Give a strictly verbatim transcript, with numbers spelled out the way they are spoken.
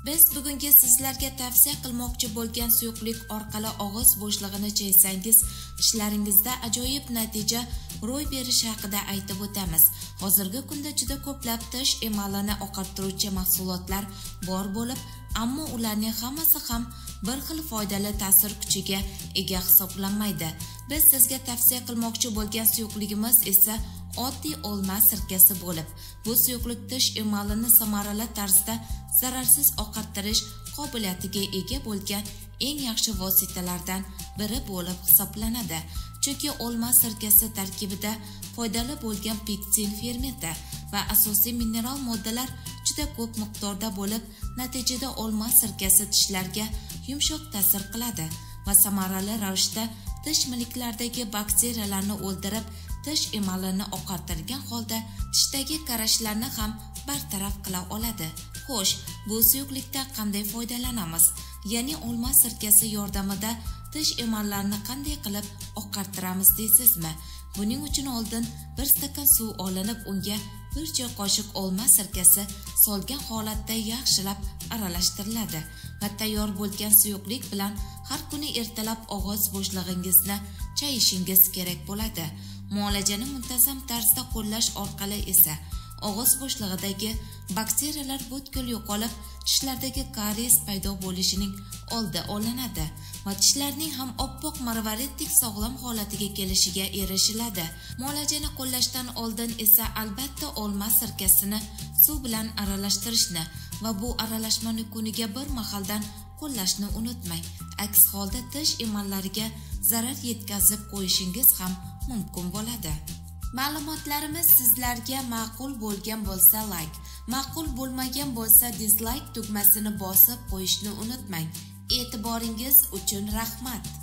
Biz bugungi sizlarga tavsiya qilmoqchi bo'lgan suyuqlik orqali og'iz bo'shlig'ini chaysangiz, tishlaringizda ajoyib natija ro'y berishi haqida aytib o'tamiz. Hozirgi kunda juda ko'plab tish emalini oqartiruvchi mahsulotlar bor bo'lib, ammo ularning hammasi ham bir xil foydali ta'sir kuchiga ega hisoblanmaydi. Biz sizga tavsiya qilmoqchi bo'lgan suyuqligimiz esa oddiy olma sirkasi bo'lib, bu suyuqlik tish emalini samarali tarzda zararsiz oqartirish qobiliyatiga ega bo'lgan eng yaxshi vositalardan biri bo'lib hisoblanadi. Chunki olma sirkasi tarkibida foydali bo'lgan pektin fermenti va asosiy mineral moddalar juda ko'p miqdorda bo'lib, natijada olma sirkasi tishlarga yumshoq ta'sir qiladi va samarali ravishda tish milklaridagi bakteriyalarni o'ldirib, tish emalini oqartirgan holda tishdagi qarashlarni ham bartaraf qila oladi. Xo'sh, bu suyuqlikdan qanday foydalanamiz? Ya'ni olma sirkasi yordamida tish emallarini qanday qilib oqartiramiz deysizmi? Buning uchun oldin bir stakan suv olinib, unga bir choy qoshiq olma sirkasi solgan holatda yaxshilab aralashtiriladi va tayyor bo'lgan suyuqlik bilan har kuni ertalab og'iz bo'shlig'ingizni chayishingiz kerak bo'ladi. Muolajani muntazam tarzda qo'llash orqali esa og'iz bo'shlig'idagi bakteriyalar butkul yo'qolib, tishlardagi karies paydo bo'lishining oldi olinadi va tishlarning ham oppoq marvariddek sog'lom holatiga kelishiga erishiladi. Muolajani qo'llashdan oldin esa albatta olma sirkasini suv bilan aralashtirishni va bu aralashmani kuniga bir mahaldan qo'llashni unutmang. Aks holda tish emallariga zarar yetkazib qo'yishingiz ham mumkin bo'ladi. Ma'lumotlarimiz sizlarga ma'qul bo'lgan bo'lsa like, ma'qul bo'lmagan bo'lsa dislike tugmasini bosib qo'yishni unutmang. E'tiboringiz uchun rahmat.